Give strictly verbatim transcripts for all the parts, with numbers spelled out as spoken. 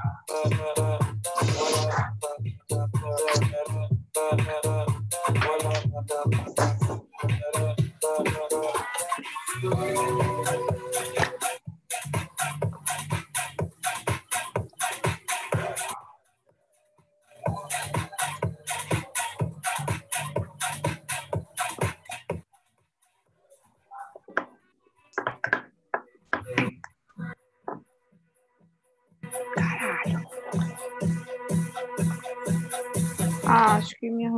Ah, acho que minha...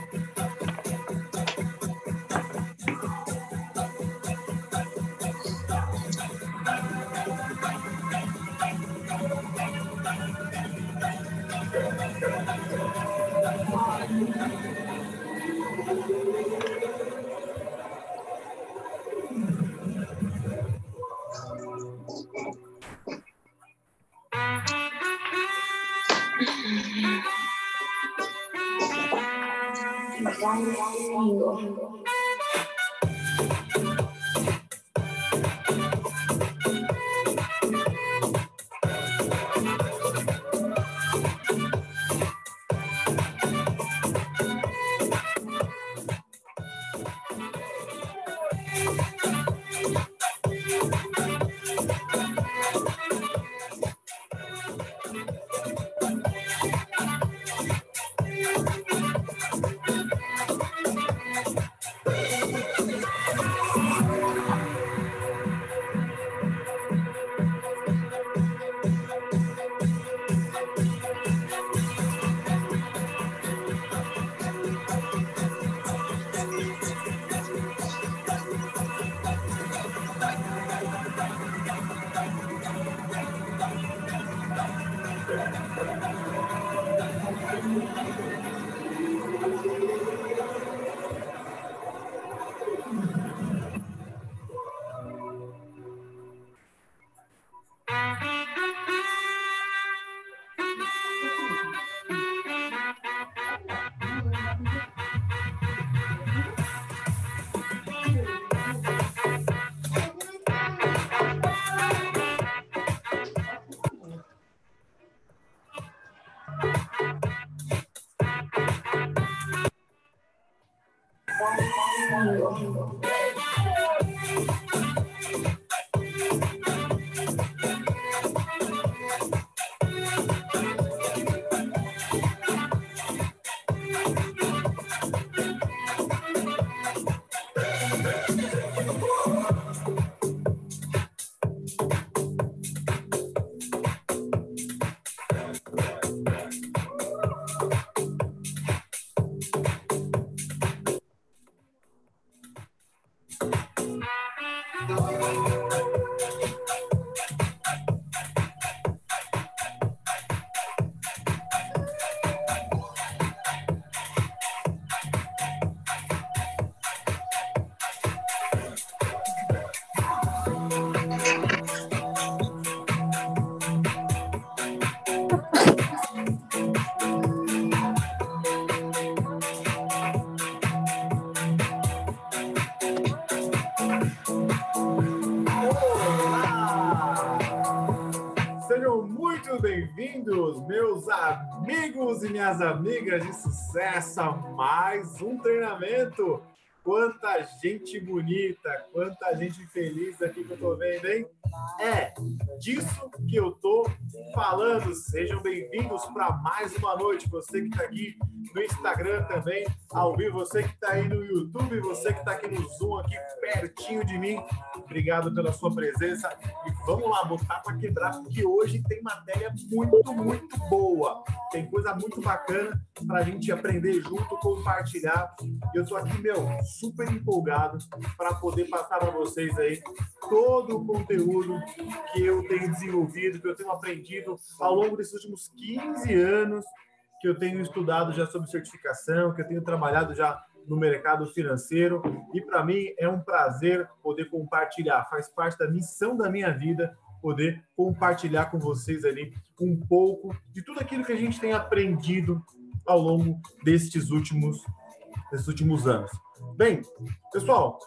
Bem-vindos, meus amigos e minhas amigas de sucesso, a mais um treinamento. Quanta gente bonita, quanta gente feliz aqui que eu tô vendo, hein? É disso que eu tô falando. Sejam bem-vindos para mais uma noite. Você que tá aqui no Instagram também, ao vivo, você que tá aí no YouTube, você que tá aqui no Zoom, aqui pertinho de mim. Obrigado pela sua presença e vamos lá, botar para quebrar, porque hoje tem matéria muito, muito boa. Tem coisa muito bacana para a gente aprender junto, compartilhar. E eu tô aqui, meu, super empolgado para poder passar para vocês aí todo o conteúdo que eu tenho desenvolvido, que eu tenho aprendido ao longo desses últimos quinze anos, que eu tenho estudado já sobre certificação, que eu tenho trabalhado já no mercado financeiro, e para mim é um prazer poder compartilhar, faz parte da missão da minha vida, poder compartilhar com vocês ali um pouco de tudo aquilo que a gente tem aprendido ao longo destes últimos, desses últimos anos. Bem, pessoal,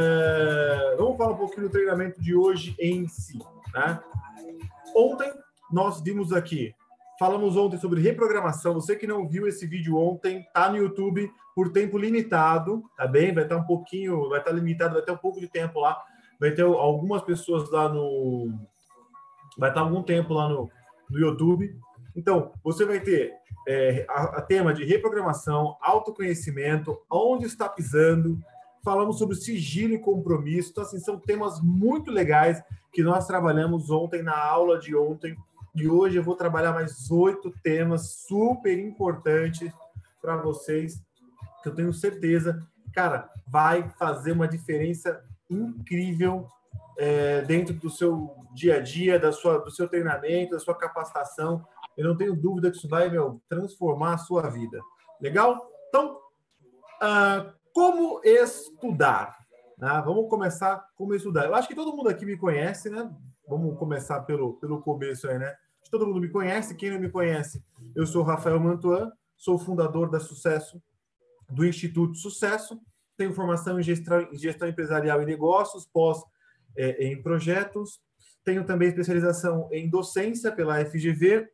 é... vamos falar um pouquinho do treinamento de hoje em si, né? Ontem nós vimos aqui falamos ontem sobre reprogramação. Você que não viu esse vídeo ontem, tá no YouTube por tempo limitado, tá bem? Vai estar um pouquinho, vai estar limitado, vai ter um pouco de tempo lá. Vai ter algumas pessoas lá no... Vai estar algum tempo lá no, no YouTube. Então, você vai ter é, a, a tema de reprogramação, autoconhecimento, onde está pisando. Falamos sobre sigilo e compromisso. Então, assim, são temas muito legais que nós trabalhamos ontem na aula de ontem. E hoje eu vou trabalhar mais oito temas super importantes para vocês, que eu tenho certeza, cara, vai fazer uma diferença incrível é, dentro do seu dia a dia, da sua, do seu treinamento, da sua capacitação. Eu não tenho dúvida que isso vai, meu, transformar a sua vida. Legal? Então, uh, como estudar? Ah, vamos começar como estudar. Eu acho que todo mundo aqui me conhece, né? Vamos começar pelo, pelo começo aí, né? Todo mundo me conhece. Quem não me conhece, eu sou Rafael Mantuan, sou fundador da Sucesso, do Instituto Sucesso, tenho formação em gestão, em gestão empresarial e negócios, pós é, em projetos, tenho também especialização em docência pela F G V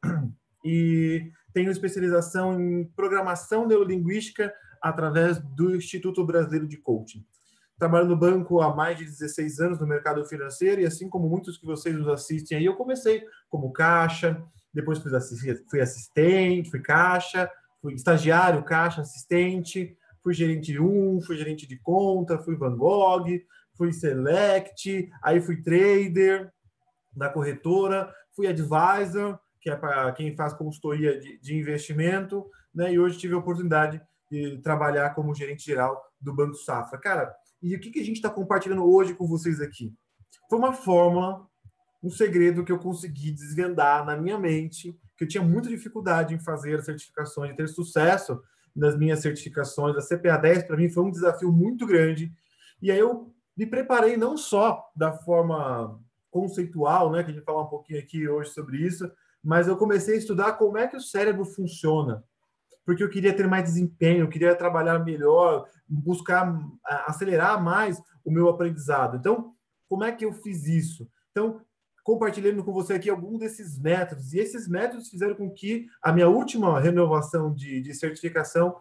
e tenho especialização em programação neurolinguística através do Instituto Brasileiro de Coaching. Trabalho no banco há mais de dezesseis anos no mercado financeiro e assim como muitos que vocês nos assistem aí, eu comecei como caixa, depois fui assistente, fui, assistente, fui caixa, fui estagiário, caixa, assistente, fui gerente um, fui gerente de conta, fui Van Gogh, fui select, aí fui trader da corretora, fui advisor, que é para quem faz consultoria de, de investimento, né? E hoje tive a oportunidade de trabalhar como gerente geral do Banco Safra. Cara, e o que, que a gente está compartilhando hoje com vocês aqui? Foi uma fórmula, um segredo que eu consegui desvendar na minha mente, que eu tinha muita dificuldade em fazer as certificações, de ter sucesso nas minhas certificações. A C P A dez, para mim, foi um desafio muito grande. E aí eu me preparei não só da forma conceitual, né, que a gente vai falar um pouquinho aqui hoje sobre isso, mas eu comecei a estudar como é que o cérebro funciona, porque eu queria ter mais desempenho, eu queria trabalhar melhor, buscar acelerar mais o meu aprendizado. Então, como é que eu fiz isso? Então, compartilhando com você aqui algum desses métodos, e esses métodos fizeram com que a minha última renovação de, de certificação,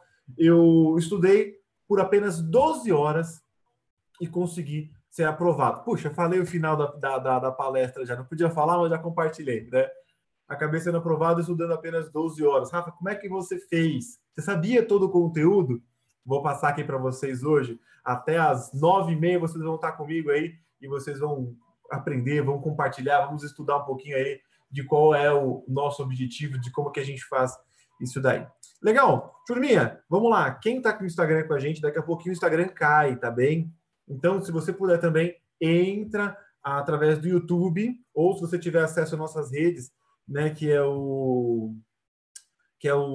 eu estudei por apenas doze horas e consegui ser aprovado. Puxa, falei o final da, da, da palestra já, não podia falar, mas já compartilhei, né? Acabei sendo aprovado estudando apenas doze horas. Rafa, como é que você fez? Você sabia todo o conteúdo? Vou passar aqui para vocês hoje. Até às nove e meia vocês vão estar comigo aí e vocês vão aprender, vão compartilhar, vamos estudar um pouquinho aí de qual é o nosso objetivo, de como que a gente faz isso daí. Legal? Turminha, vamos lá. Quem está com o Instagram com a gente, daqui a pouquinho o Instagram cai, tá bem? Então, se você puder também, entra através do YouTube ou se você tiver acesso às nossas redes, né, que é o que é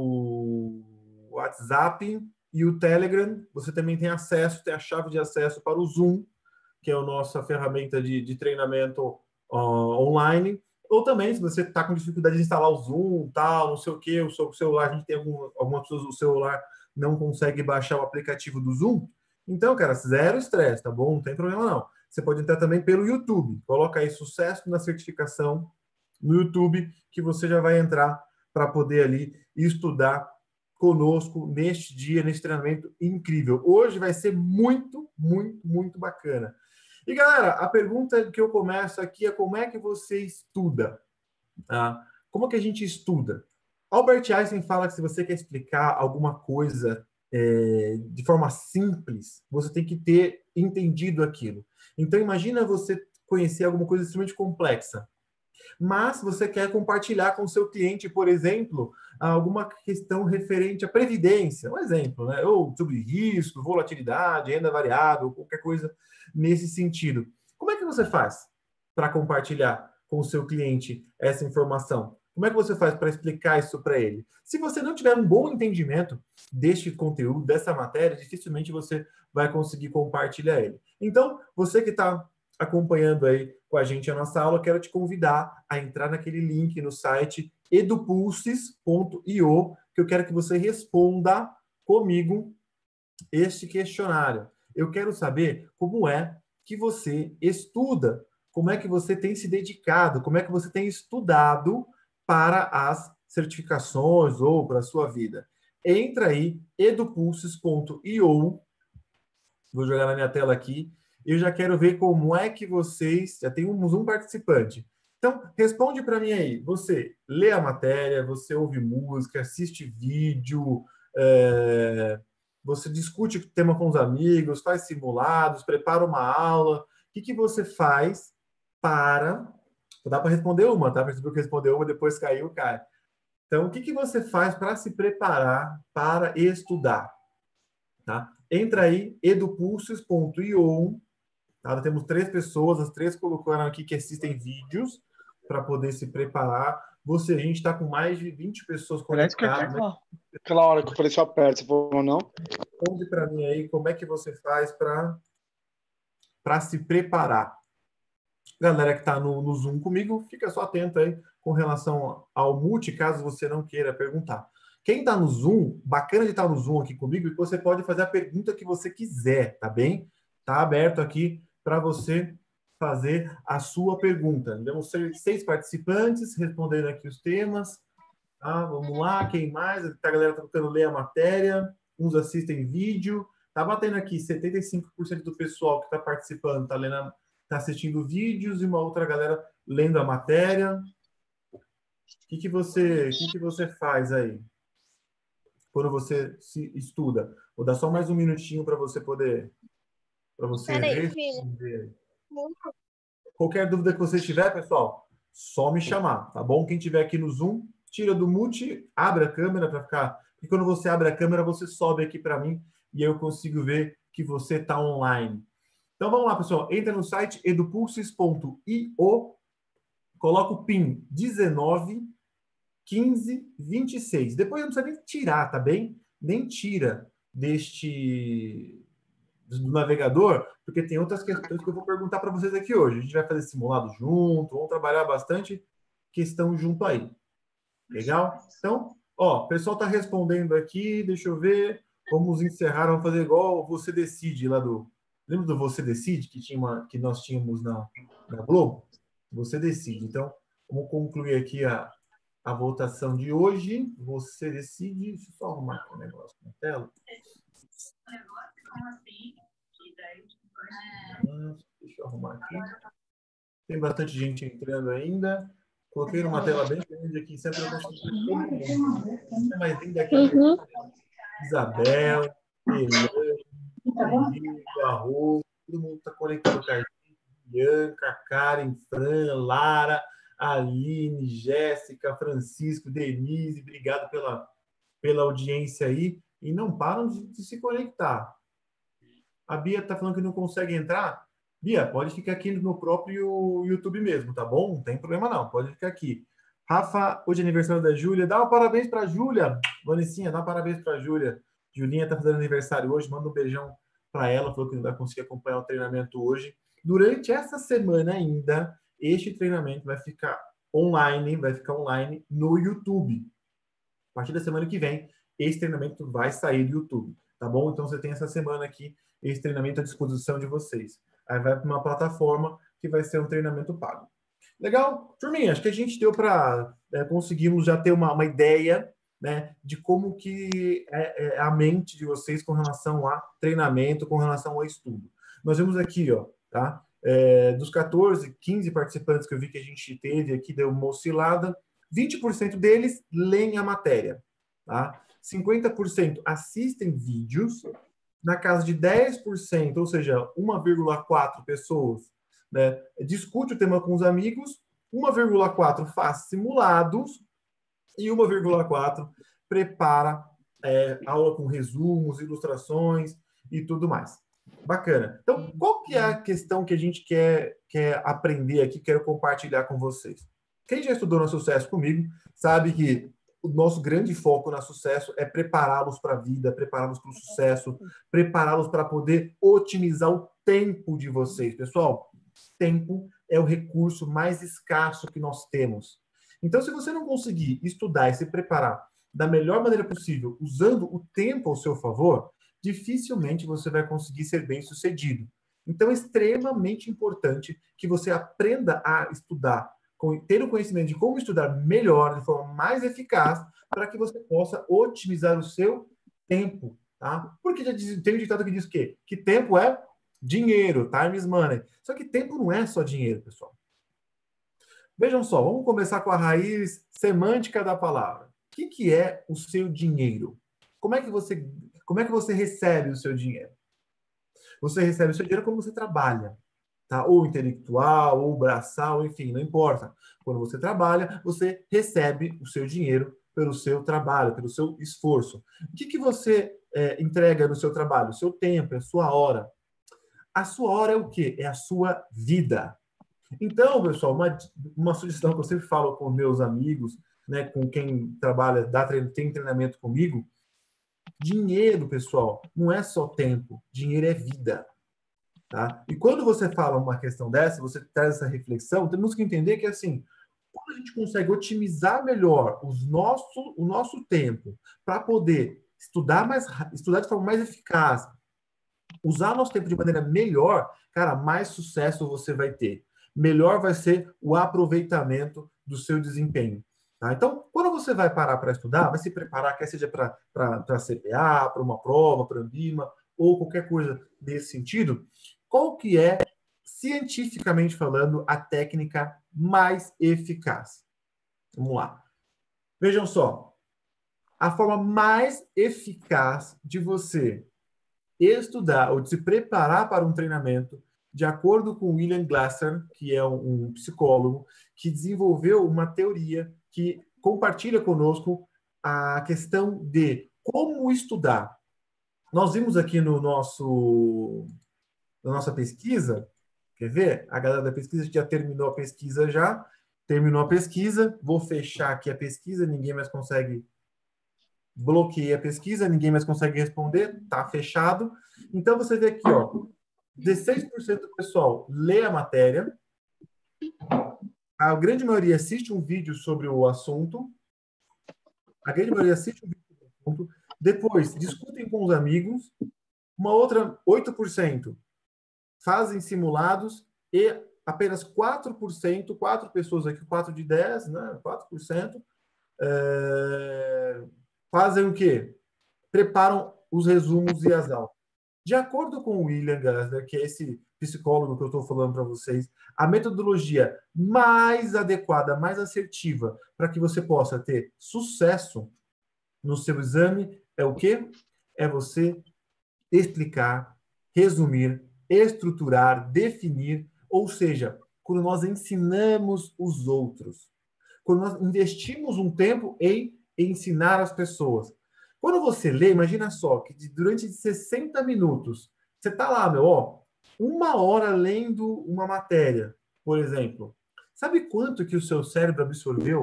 o WhatsApp e o Telegram. Você também tem acesso, tem a chave de acesso para o Zoom, que é a nossa ferramenta de, de treinamento uh, online. Ou também, se você está com dificuldade de instalar o Zoom, tal, não sei o que, o seu celular, a gente tem algum, algumas pessoas do celular não consegue baixar o aplicativo do Zoom. Então, cara, zero estresse, tá bom? Não tem problema não. Você pode entrar também pelo YouTube. Coloca aí Sucesso na Certificação no YouTube, que você já vai entrar para poder ali estudar conosco neste dia, nesse treinamento incrível. Hoje vai ser muito, muito, muito bacana. E, galera, a pergunta que eu começo aqui é como é que você estuda? Ah, como que a gente estuda? Albert Einstein fala que se você quer explicar alguma coisa é, de forma simples, você tem que ter entendido aquilo. Então, imagina você conhecer alguma coisa extremamente complexa, mas você quer compartilhar com o seu cliente, por exemplo, alguma questão referente à previdência, um exemplo, né? Ou sobre risco, volatilidade, renda variável, qualquer coisa nesse sentido. Como é que você faz para compartilhar com o seu cliente essa informação? Como é que você faz para explicar isso para ele? Se você não tiver um bom entendimento deste conteúdo, dessa matéria, dificilmente você vai conseguir compartilhar ele. Então, você que está acompanhando aí com a gente a nossa aula, quero te convidar a entrar naquele link no site edupulses ponto i o, que eu quero que você responda comigo este questionário. Eu quero saber como é que você estuda, como é que você tem se dedicado, como é que você tem estudado para as certificações ou para a sua vida. Entra aí, edupulses ponto i o. Vou jogar na minha tela aqui. Eu já quero ver como é que vocês... Já temos um participante. Então, responde para mim aí. Você lê a matéria, você ouve música, assiste vídeo, é... você discute o tema com os amigos, faz simulados, prepara uma aula. O que, que você faz para... Dá para responder uma, tá? Percebeu que respondeu uma, depois caiu, cai. Então, o que, que você faz para se preparar para estudar? Tá? Entra aí, edupulses ponto i o. Tá? Temos três pessoas, as três colocaram aqui que assistem vídeos para poder se preparar. Você, a gente está com mais de vinte pessoas conectadas. Né? Aquela hora que o policial aperta, você falou não? Responde para mim aí como é que você faz para para se preparar. Galera que está no, no Zoom comigo, fica só atento aí com relação ao multi, caso você não queira perguntar. Quem está no Zoom, bacana de estar no Zoom aqui comigo, que você pode fazer a pergunta que você quiser, tá bem? Tá aberto aqui para você fazer a sua pergunta. Temos seis participantes respondendo aqui os temas. Tá? Vamos lá, quem mais? A galera está tentando ler a matéria, uns assistem vídeo. Tá batendo aqui, setenta e cinco por cento do pessoal que está participando está lendo a está assistindo vídeos e uma outra galera lendo a matéria. O que, que, você, que, que você faz aí? Quando você se estuda? Vou dar só mais um minutinho para você poder para você responder. Qualquer dúvida que você tiver, pessoal, só me chamar, tá bom? Quem tiver aqui no Zoom, tira do mute, abre a câmera para ficar... E quando você abre a câmera, você sobe aqui para mim e eu consigo ver que você está online. Então, vamos lá, pessoal. Entra no site edupulses ponto i o, coloca o PIN dezenove, quinze, vinte e seis. Depois não precisa nem tirar, tá bem? Nem tira deste do navegador, porque tem outras questões que eu vou perguntar para vocês aqui hoje. A gente vai fazer simulado junto, vamos trabalhar bastante questão junto aí. Legal? Então, ó, o pessoal está respondendo aqui, deixa eu ver. Vamos encerrar, vamos fazer igual Você Decide lá do... Lembra do Você Decide, que, tinha uma, que nós tínhamos na, na Globo? Você Decide. Então, vamos concluir aqui a, a votação de hoje. Você Decide. Deixa eu só arrumar aqui o negócio na tela. Deixa eu arrumar aqui. Tem bastante gente entrando ainda. Coloquei numa tela bem grande aqui, sempre eu consigo ver todo mundo. É mais linda aqui. Uhum. Isabel, Helene, Arroz, todo mundo está conectado com a gente. Bianca, Karen, Fran, Lara, Aline, Jéssica, Francisco, Denise, obrigado pela, pela audiência aí. E não param de, de se conectar. A Bia está falando que não consegue entrar. Bia, pode ficar aqui no próprio YouTube mesmo, tá bom? Não tem problema não, pode ficar aqui. Rafa, hoje é aniversário da Júlia. Dá um parabéns para a Júlia. Vanessinha, dá um parabéns para a Júlia. Julinha está fazendo aniversário hoje, manda um beijão para ela, falou que não vai conseguir acompanhar o treinamento hoje. Durante essa semana ainda, este treinamento vai ficar online, vai ficar online no YouTube. A partir da semana que vem, esse treinamento vai sair do YouTube, tá bom? Então, você tem essa semana aqui, esse treinamento à disposição de vocês. Aí vai para uma plataforma que vai ser um treinamento pago. Legal? Turminha, acho que a gente deu para... É, conseguimos já ter uma, uma ideia, né, de como que é, é a mente de vocês com relação a treinamento, com relação ao estudo. Nós vemos aqui, ó, tá? É, dos quatorze, quinze participantes que eu vi que a gente teve aqui, deu uma oscilada, vinte por cento deles leem a matéria, tá? cinquenta por cento assistem vídeos, na casa de dez por cento, ou seja, uma vírgula quatro pessoas, né, discute o tema com os amigos, uma vírgula quatro faz simulados e uma vírgula quatro prepara é, aula com resumos, ilustrações e tudo mais. Bacana. Então, qual que é a questão que a gente quer, quer aprender aqui, quero compartilhar com vocês? Quem já estudou no Sucesso comigo sabe que o nosso grande foco na Sucesso é prepará-los para a vida, prepará-los para o sucesso, prepará-los para poder otimizar o tempo de vocês. Pessoal, tempo é o recurso mais escasso que nós temos. Então, se você não conseguir estudar e se preparar da melhor maneira possível, usando o tempo ao seu favor, dificilmente você vai conseguir ser bem-sucedido. Então, é extremamente importante que você aprenda a estudar ter o conhecimento de como estudar melhor, de forma mais eficaz, para que você possa otimizar o seu tempo, tá? Porque já diz, tem um ditado que diz o quê? Que tempo é dinheiro, time is money. Só que tempo não é só dinheiro, pessoal. Vejam só, vamos começar com a raiz semântica da palavra. O que, que é o seu dinheiro? Como é que você, como é que você recebe o seu dinheiro? Você recebe o seu dinheiro quando você trabalha, tá? Ou intelectual, ou braçal, enfim, não importa. Quando você trabalha, você recebe o seu dinheiro pelo seu trabalho, pelo seu esforço. O que, que você é, entrega no seu trabalho? O seu tempo, a sua hora. A sua hora é o quê? É a sua vida. Então, pessoal, uma, uma sugestão que eu sempre falo com meus amigos, né, com quem trabalha, dá treino, tem treinamento comigo, dinheiro, pessoal, não é só tempo, dinheiro é vida. Tá? E quando você fala uma questão dessa, você traz essa reflexão, temos que entender que, assim, quando a gente consegue otimizar melhor os nosso, o nosso tempo para poder estudar, mais, estudar de forma mais eficaz, usar nosso tempo de maneira melhor, cara, mais sucesso você vai ter. Melhor vai ser o aproveitamento do seu desempenho. Tá? Então, quando você vai parar para estudar, vai se preparar, quer seja para C P A, para uma prova, para Ambima, ou qualquer coisa desse sentido, qual que é, cientificamente falando, a técnica mais eficaz? Vamos lá. Vejam só. A forma mais eficaz de você estudar ou de se preparar para um treinamento, de acordo com William Glasser, que é um, um psicólogo, que desenvolveu uma teoria que compartilha conosco a questão de como estudar. Nós vimos aqui no nosso, na nossa pesquisa, quer ver? A galera da pesquisa já terminou a pesquisa já, terminou a pesquisa, vou fechar aqui a pesquisa, ninguém mais consegue bloqueei a pesquisa, ninguém mais consegue responder, tá fechado. Então, você vê aqui, ó, dezesseis por cento do pessoal lê a matéria, a grande maioria assiste um vídeo sobre o assunto, a grande maioria assiste um vídeo sobre o assunto, depois discutem com os amigos, uma outra, oito por cento fazem simulados e apenas quatro por cento, quatro pessoas aqui, quatro de dez, né, quatro por cento, é, fazem o quê? Preparam os resumos e as aulas. De acordo com o William Glasser, que é esse psicólogo que eu estou falando para vocês, a metodologia mais adequada, mais assertiva para que você possa ter sucesso no seu exame é o quê? É você explicar, resumir, estruturar, definir, ou seja, quando nós ensinamos os outros, quando nós investimos um tempo em ensinar as pessoas. Quando você lê, imagina só, que durante sessenta minutos, você está lá, meu, ó, uma hora lendo uma matéria, por exemplo. Sabe quanto que o seu cérebro absorveu?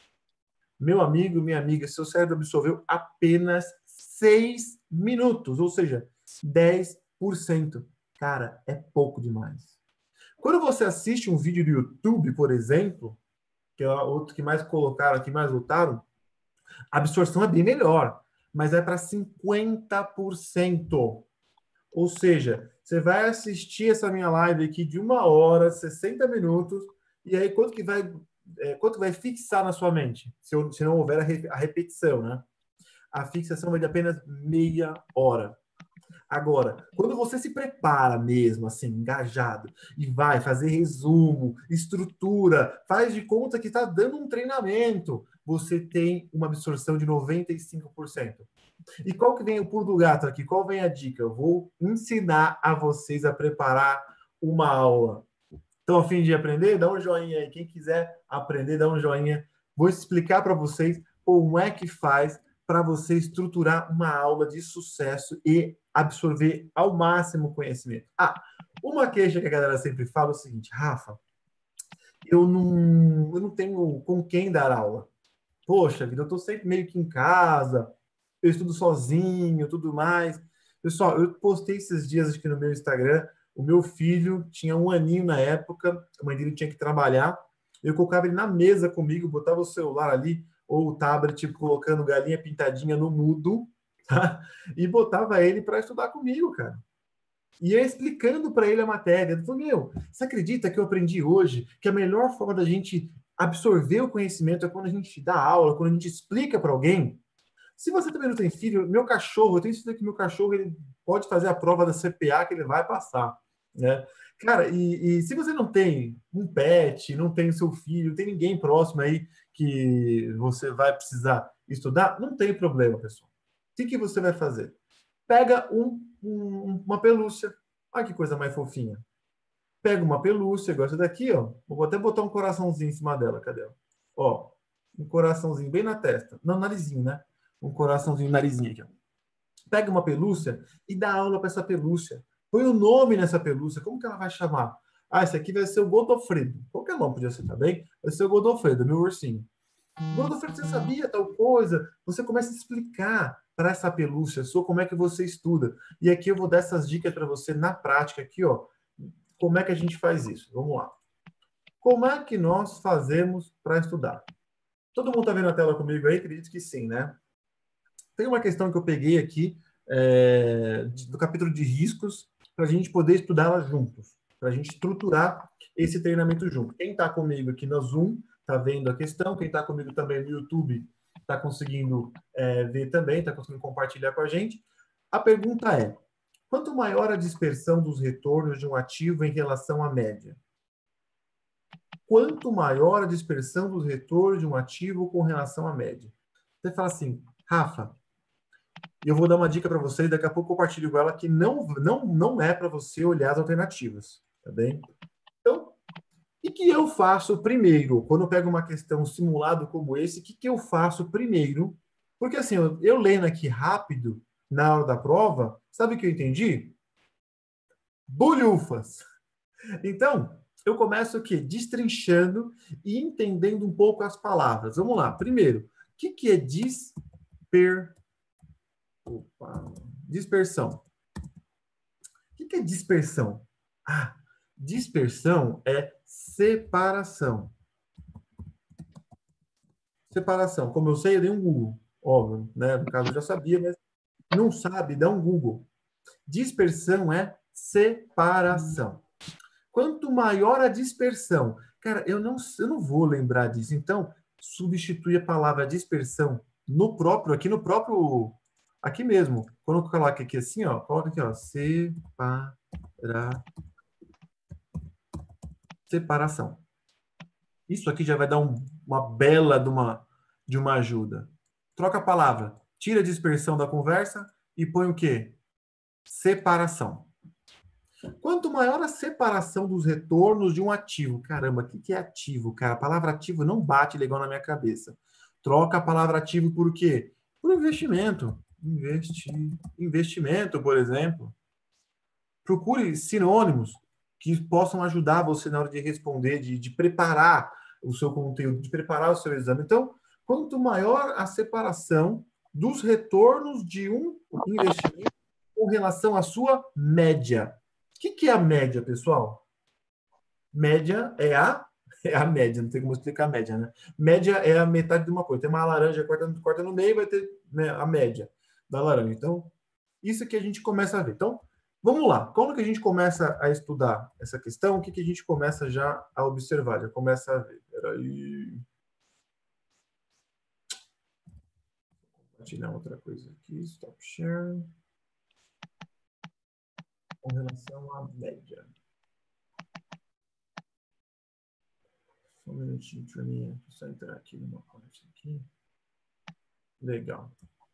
Meu amigo, minha amiga, seu cérebro absorveu apenas seis minutos, ou seja, dez por cento. Cara, é pouco demais. Quando você assiste um vídeo do YouTube, por exemplo, que é outro que mais colocaram, que mais votaram, a absorção é bem melhor, mas é para cinquenta por cento. Ou seja, você vai assistir essa minha live aqui de uma hora, sessenta minutos, e aí quanto que vai, é, quanto vai fixar na sua mente? Se, eu, se não houver a, re, a repetição, né? A fixação vai de apenas meia hora. Agora, quando você se prepara mesmo, assim, engajado, e vai fazer resumo, estrutura, faz de conta que está dando um treinamento, você tem uma absorção de noventa e cinco por cento. E qual que vem o pulo do gato aqui? Qual vem a dica? Eu vou ensinar a vocês a preparar uma aula. Estão a fim de aprender? Dá um joinha aí. Quem quiser aprender, dá um joinha. Vou explicar para vocês como é que faz para você estruturar uma aula de sucesso e absorver ao máximo o conhecimento. Ah, uma queixa que a galera sempre fala é o seguinte: Rafa, eu não, eu não tenho com quem dar aula. Poxa vida, eu estou sempre meio que em casa, eu estudo sozinho, tudo mais. Pessoal, eu postei esses dias aqui no meu Instagram, o meu filho tinha um aninho na época, a mãe dele tinha que trabalhar, eu colocava ele na mesa comigo, botava o celular ali, ou o tablet, tipo, colocando galinha pintadinha no mudo, tá? E botava ele para estudar comigo, cara. E eu explicando para ele a matéria. Ele falou, meu, você acredita que eu aprendi hoje que a melhor forma da gente absorver o conhecimento é quando a gente dá aula, quando a gente explica para alguém. Se você também não tem filho, meu cachorro, eu tenho certeza que meu cachorro ele pode fazer a prova da C P A que ele vai passar, né? Cara, e, e se você não tem um pet, não tem o seu filho, não tem ninguém próximo aí que você vai precisar estudar, não tem problema, pessoal. O que, que você vai fazer? Pega um, um, uma pelúcia. Olha que coisa mais fofinha. Pega uma pelúcia, igual essa daqui, ó. Vou até botar um coraçãozinho em cima dela, cadê? Ó, um coraçãozinho bem na testa. Não, narizinho, né? Um coraçãozinho, narizinho aqui, ó. Pega uma pelúcia e dá aula para essa pelúcia. Põe o um nome nessa pelúcia. Como que ela vai chamar? Ah, esse aqui vai ser o Godofredo. Qualquer nome podia ser, tá bem? Vai ser o Godofredo, meu ursinho. Godofredo, você sabia tal coisa? Você começa a explicar para essa pelúcia sua como é que você estuda. E aqui eu vou dar essas dicas para você na prática aqui, ó. Como é que a gente faz isso? Vamos lá. Como é que nós fazemos para estudar? Todo mundo está vendo a tela comigo aí? Acredito que sim, né? Tem uma questão que eu peguei aqui é, do capítulo de riscos para a gente poder estudá-la juntos, para a gente estruturar esse treinamento junto. Quem está comigo aqui no Zoom está vendo a questão, quem está comigo também no YouTube está conseguindo é, ver também, está conseguindo compartilhar com a gente. A pergunta é, quanto maior a dispersão dos retornos de um ativo em relação à média? Quanto maior a dispersão dos retornos de um ativo com relação à média? Você fala assim, Rafa, e eu vou dar uma dica para você e daqui a pouco eu compartilho com ela que não, não, não é para você olhar as alternativas, tá bem? Então, o que eu faço primeiro? Quando eu pego uma questão, um simulado como esse, o que, que eu faço primeiro? Porque assim, eu, eu lendo aqui rápido, na hora da prova, sabe o que eu entendi? Bolhufas! Então, eu começo o quê? Destrinchando e entendendo um pouco as palavras. Vamos lá. Primeiro, o que, que é disper... Opa. dispersão? O que, que é dispersão? Ah, dispersão é separação. Separação. Como eu sei, eu dei um Google. Óbvio, né? No caso, eu já sabia, mas não sabe, dá um Google. Dispersão é separação. Quanto maior a dispersão, cara, eu não, eu não vou lembrar disso. Então, substitui a palavra dispersão no próprio, aqui no próprio, aqui mesmo. Quando eu coloco aqui assim, ó, coloca aqui, ó, separa, separação. Isso aqui já vai dar um, uma bela de uma, de uma ajuda. Troca a palavra, tira a dispersão da conversa e põe o quê? Separação. Quanto maior a separação dos retornos de um ativo. Caramba, o que é ativo, cara? A palavra ativo não bate legal na minha cabeça. Troca a palavra ativo por quê? Por investimento. Investi... Investimento, por exemplo. Procure sinônimos que possam ajudar você na hora de responder, de, de preparar o seu conteúdo, de preparar o seu exame. Então, quanto maior a separação dos retornos de um investimento com relação à sua média. O que, que é a média, pessoal? Média é a, é a média, não tem como explicar a média, né? Média é a metade de uma coisa. Tem uma laranja, corta, corta no meio, vai ter, né, a média da laranja. Então, isso que a gente começa a ver. Então, vamos lá. Como que a gente começa a estudar essa questão? O que, que a gente começa já a observar? Já começa a ver. Peraí. Vou compartilhar outra coisa aqui. Stop share. Com relação à média. Só um minutinho para mim, só entrar aqui numa parte aqui. Legal.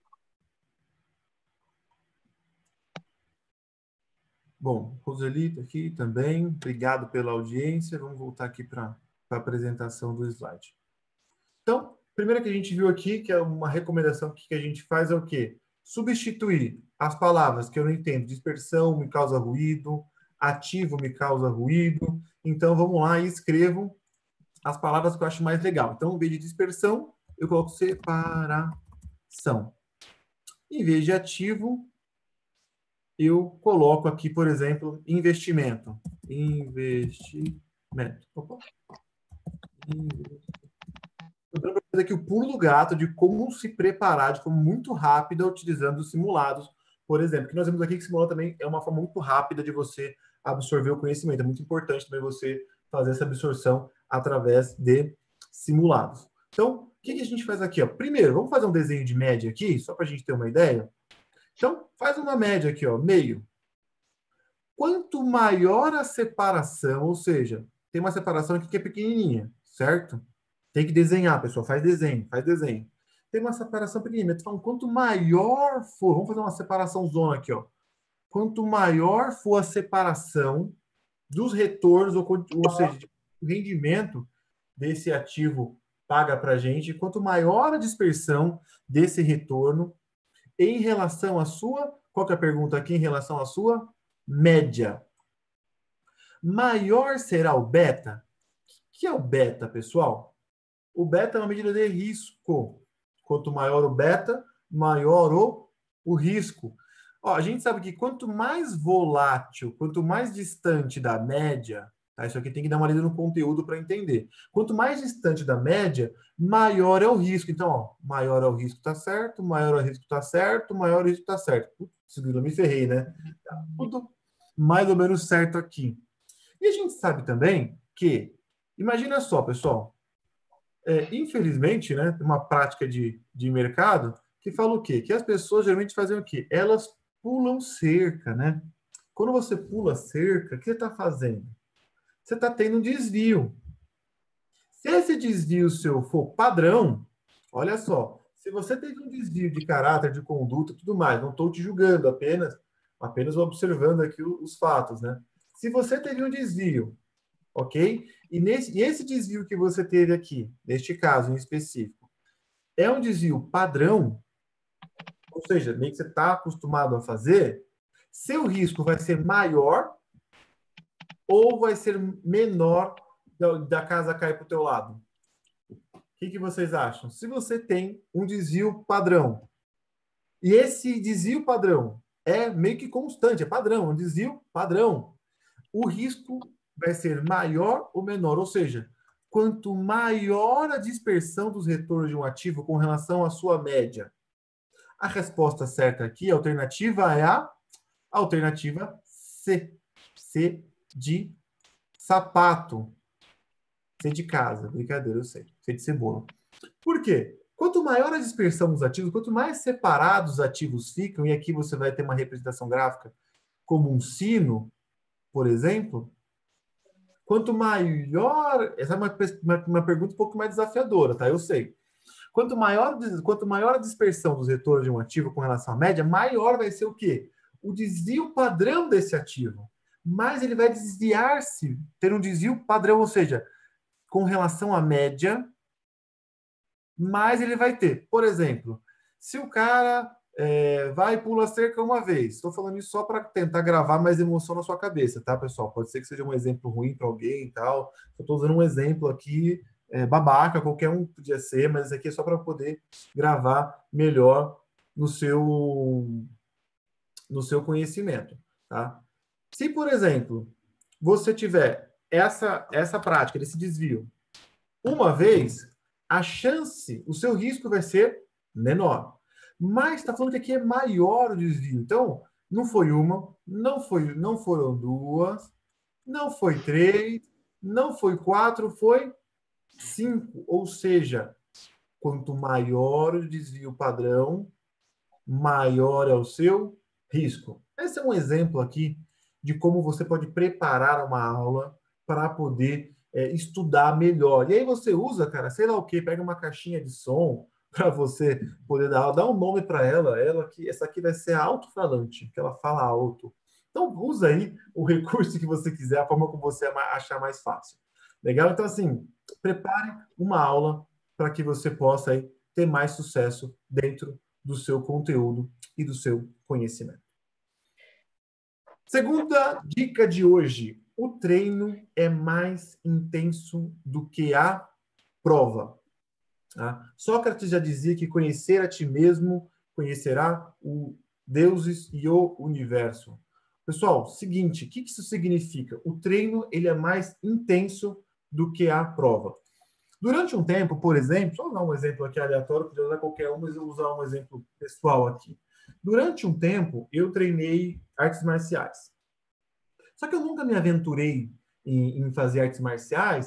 Bom, Roselita aqui também, obrigado pela audiência. Vamos voltar aqui para a apresentação do slide. Então, primeiro que a gente viu aqui, que é uma recomendação que a gente faz é o quê? Substituir as palavras que eu não entendo. Dispersão me causa ruído, ativo me causa ruído. Então, vamos lá e escrevo as palavras que eu acho mais legal. Então, em vez de dispersão, eu coloco separação. Em vez de ativo, eu coloco aqui, por exemplo, investimento. Investimento. Opa. Eu estou para aqui o pulo do gato de como se preparar de forma muito rápida utilizando os simulados, por exemplo. Que nós vemos aqui que simular também é uma forma muito rápida de você absorver o conhecimento. É muito importante também você fazer essa absorção através de simulados. Então, o que, que a gente faz aqui? Ó? Primeiro, vamos fazer um desenho de média aqui, só para a gente ter uma ideia. Então, faz uma média aqui, ó, meio. Quanto maior a separação, ou seja, tem uma separação aqui que é pequenininha, certo? Tem que desenhar, pessoal. Faz desenho, faz desenho. Tem uma separação pequenininha. Então, quanto maior for... Vamos fazer uma separação zona aqui, ó. Quanto maior for a separação dos retornos, ou, ou seja, o rendimento desse ativo paga para a gente, quanto maior a dispersão desse retorno em relação à sua... Qual que é a pergunta aqui em relação à sua média? Maior será o beta? O que é o beta, pessoal? O beta é uma medida de risco. Quanto maior o beta, maior o, o risco. Ó, a gente sabe que quanto mais volátil, quanto mais distante da média, tá? Isso aqui tem que dar uma lida no conteúdo para entender. Quanto mais distante da média, maior é o risco. Então, ó, maior é o risco, tá certo, maior é o risco, tá certo, maior é o risco, tá certo. Putz, eu me ferrei, né? Tá tudo mais ou menos certo aqui. E a gente sabe também que, imagina só, pessoal, é, infelizmente, né, uma prática de, de mercado que fala o quê? Que as pessoas geralmente fazem o quê? Elas pulam cerca, né? Quando você pula cerca, o que você está fazendo? Você está tendo um desvio. Se esse desvio seu for padrão, olha só, se você teve um desvio de caráter, de conduta e tudo mais, não estou te julgando, apenas, apenas observando aqui os fatos, né? Se você teve um desvio, ok? E, nesse, e esse desvio que você teve aqui, neste caso em específico, é um desvio padrão, ou seja, meio que você está acostumado a fazer, seu risco vai ser maior ou vai ser menor da, da casa cair para o teu lado? O que, que vocês acham? Se você tem um desvio padrão, e esse desvio padrão é meio que constante, é padrão, é um desvio padrão, o risco vai ser maior ou menor? Ou seja, quanto maior a dispersão dos retornos de um ativo com relação à sua média. A resposta certa aqui, a alternativa é a alternativa C. C de sapato. C de casa. Brincadeira, eu sei. C de cebola. Por quê? Quanto maior a dispersão dos ativos, quanto mais separados os ativos ficam, e aqui você vai ter uma representação gráfica como um sino, por exemplo, quanto maior... Essa é uma, uma, uma pergunta um pouco mais desafiadora, tá? Eu sei. Quanto maior, quanto maior a dispersão dos retornos de um ativo com relação à média, maior vai ser o quê? O desvio padrão desse ativo. Mais ele vai desviar-se, ter um desvio padrão, ou seja, com relação à média, mais ele vai ter. Por exemplo, se o cara é, vai e pula cerca uma vez, estou falando isso só para tentar gravar mais emoção na sua cabeça, tá, pessoal? Pode ser que seja um exemplo ruim para alguém e tal. Eu estou usando um exemplo aqui, é, babaca, qualquer um podia ser, mas isso aqui é só para poder gravar melhor no seu, no seu conhecimento, tá? Se, por exemplo, você tiver essa, essa prática, esse desvio, uma vez, a chance, o seu risco vai ser menor. Mas está falando que aqui é maior o desvio. Então, não foi uma, não, foi, não foram duas, não foi três, não foi quatro, foi cinco. Ou seja, quanto maior o desvio padrão, maior é o seu risco. Esse é um exemplo aqui de como você pode preparar uma aula para poder é, estudar melhor. E aí você usa, cara, sei lá o quê, pega uma caixinha de som para você poder dar, dá um nome para ela, ela que essa aqui vai ser alto-falante, que ela fala alto. Então usa aí o recurso que você quiser, a forma como você achar mais fácil. Legal? Então assim, prepare uma aula para que você possa aí ter mais sucesso dentro do seu conteúdo e do seu conhecimento. Segunda dica de hoje: o treino é mais intenso do que a prova. Tá? Sócrates já dizia que conhecer a ti mesmo conhecerá os deuses e o universo. Pessoal, seguinte, o que isso significa? O treino ele é mais intenso do que a prova. Durante um tempo, por exemplo, só dar um exemplo aqui aleatório, podia usar qualquer um, mas eu vou usar um exemplo pessoal aqui. Durante um tempo, eu treinei artes marciais. Só que eu nunca me aventurei em, em fazer artes marciais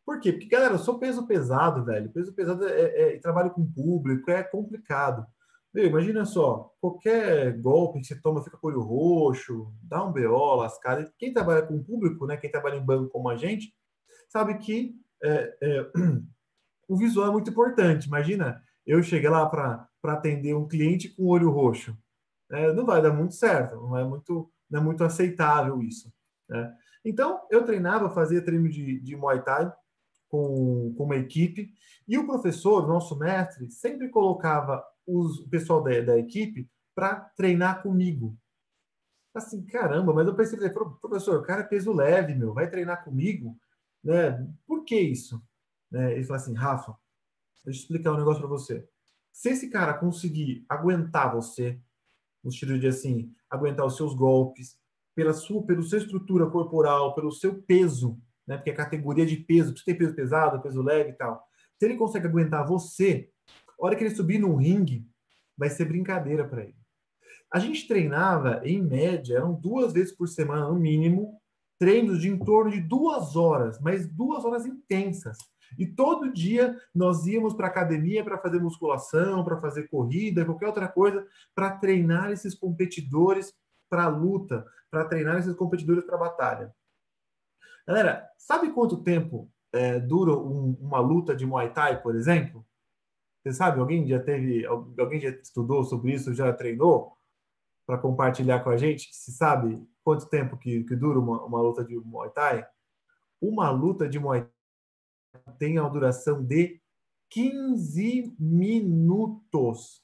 Por quê? Porque, galera, eu sou peso pesado, velho. Peso pesado é, é, é trabalho com público, é complicado. Meu, imagina só, qualquer golpe que você toma fica com o olho roxo, dá um B O, lascado. Quem trabalha com público, né, quem trabalha em banco como a gente, sabe que é, é, o visual é muito importante. Imagina eu cheguei lá para atender um cliente com o olho roxo. É, não vai dar muito certo, não é muito, não é muito aceitável isso, né? Então, eu treinava, fazia treino de, de Muay Thai com, com uma equipe, e o professor, nosso mestre, sempre colocava os, o pessoal da, da equipe para treinar comigo. Assim, caramba, mas eu pensei, professor, o cara é peso leve, meu, vai treinar comigo? Né? Por que isso? Né? Ele falou assim, Rafa, deixa eu explicar um negócio para você. Se esse cara conseguir aguentar você, no estilo de assim, aguentar os seus golpes, pela sua, pela sua estrutura corporal, pelo seu peso, né? Porque a categoria de peso, você tem peso pesado, peso leve e tal. Se ele consegue aguentar você, a hora que ele subir no ringue, vai ser brincadeira para ele. A gente treinava, em média, eram duas vezes por semana, no mínimo, treinos de em torno de duas horas, mas duas horas intensas. E todo dia nós íamos para a academia para fazer musculação, para fazer corrida, qualquer outra coisa, para treinar esses competidores para a luta, para treinar esses competidores para a batalha. Galera, sabe quanto tempo é, dura um, uma luta de Muay Thai, por exemplo? Você sabe? Alguém já teve, alguém já estudou sobre isso, já treinou? Para compartilhar com a gente? Se sabe quanto tempo que, que dura uma, uma luta de Muay Thai? Uma luta de Muay Thai tem a duração de quinze minutos.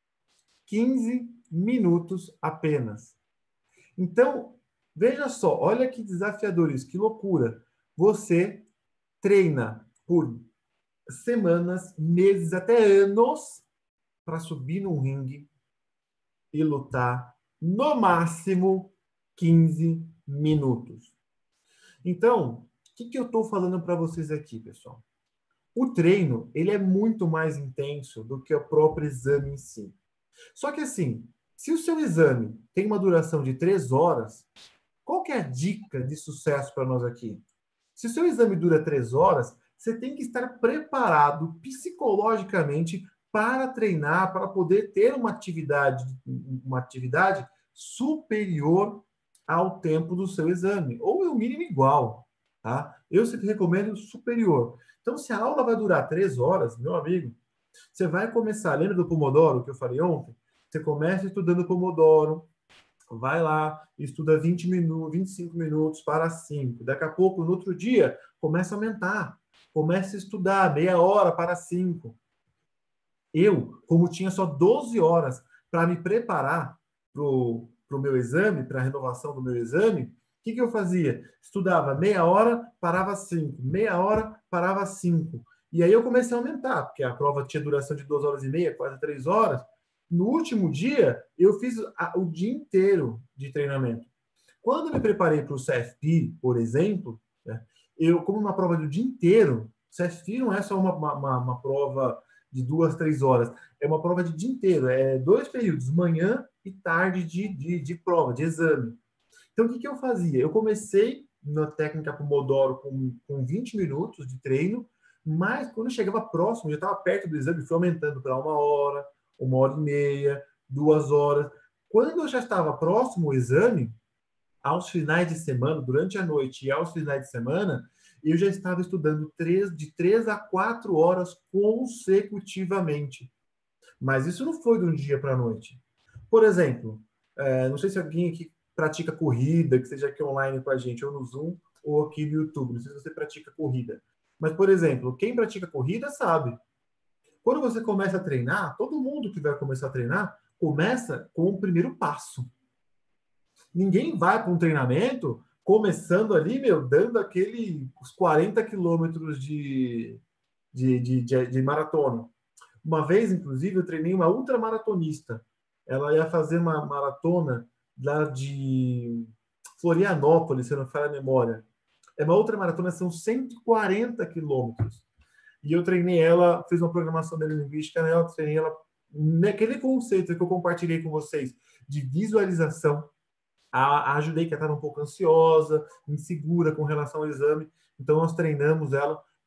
quinze minutos apenas. Então, veja só, olha que desafiador isso, que loucura. Você treina por semanas, meses, até anos para subir num ringue e lutar no máximo quinze minutos. Então, o que, que eu estou falando para vocês aqui, pessoal? O treino, ele é muito mais intenso do que o próprio exame em si. Só que assim, se o seu exame tem uma duração de três horas, qual que é a dica de sucesso para nós aqui? Se o seu exame dura três horas, você tem que estar preparado psicologicamente para treinar, para poder ter uma atividade, uma atividade superior ao tempo do seu exame, ou no mínimo igual, tá? Eu sempre recomendo superior. Então, se a aula vai durar três horas, meu amigo, você vai começar, lembra do Pomodoro que eu falei ontem? Você começa estudando Pomodoro, vai lá, estuda vinte minutos, vinte e cinco minutos para cinco. Daqui a pouco, no outro dia, começa a aumentar. Começa a estudar meia hora para cinco. Eu, como tinha só doze horas para me preparar para o meu exame, para a renovação do meu exame, o que, que eu fazia? Estudava meia hora, parava cinco. Meia hora, parava cinco. E aí eu comecei a aumentar, porque a prova tinha duração de duas horas e meia, quase três horas. No último dia, eu fiz a, o dia inteiro de treinamento. Quando eu me preparei para o C F P, por exemplo, né, eu, como uma prova do dia inteiro, C F P não é só uma, uma, uma prova de duas, três horas, é uma prova de dia inteiro, é dois períodos, manhã e tarde de, de, de prova, de exame. Então, o que, que eu fazia? Eu comecei na técnica Pomodoro com, com vinte minutos de treino, mas quando eu chegava próximo, já estava perto do exame, fui aumentando para uma hora, uma hora e meia, duas horas. Quando eu já estava próximo ao exame, aos finais de semana, durante a noite e aos finais de semana, eu já estava estudando três, de três a quatro horas consecutivamente. Mas isso não foi de um dia para a noite. Por exemplo, é, não sei se alguém aqui pratica corrida, que seja aqui online com a gente, ou no Zoom, ou aqui no YouTube. Não sei se você pratica corrida. Mas, por exemplo, quem pratica corrida sabe. Quando você começa a treinar, todo mundo que vai começar a treinar, começa com o primeiro passo. Ninguém vai para um treinamento começando ali, meu, dando aquele, os quarenta quilômetros de, de, de, de, de maratona. Uma vez, inclusive, eu treinei uma ultramaratonista. Ela ia fazer uma maratona lá de Florianópolis, se eu não falha a memória. É uma ultramaratona, são cento e quarenta quilômetros. E eu treinei ela, fiz uma programação neurolinguística nela, treinei ela naquele conceito que eu compartilhei com vocês de visualização. A, a ajudei que ela estava um pouco ansiosa, insegura com relação ao exame. Então, nós treinamos ela